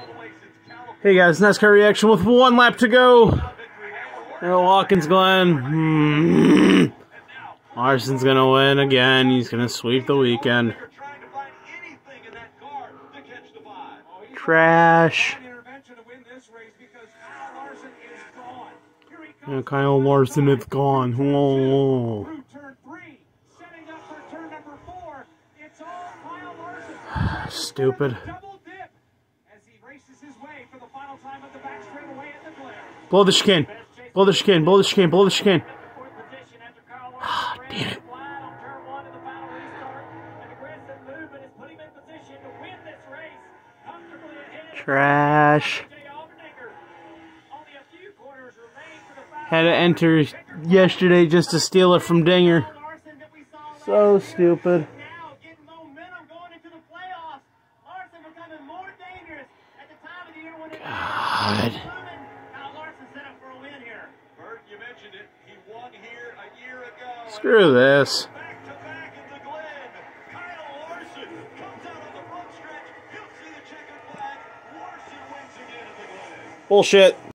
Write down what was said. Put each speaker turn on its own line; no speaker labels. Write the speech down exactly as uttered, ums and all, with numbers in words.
Hey guys, NASCAR reaction with one lap to go. Harold Watkins Glen. Hmm. Larson's gonna win again. He's gonna sweep the weekend. Trash. Yeah, Kyle Larson is gone. Whoa. Stupid. Blow the chicane. Blow the chicane. Blow the chicane. Blow the chicane. Ah, damn it. Trash. Had to enter yesterday just to steal it from Dinger. So stupid. God. Screw this. Bullshit.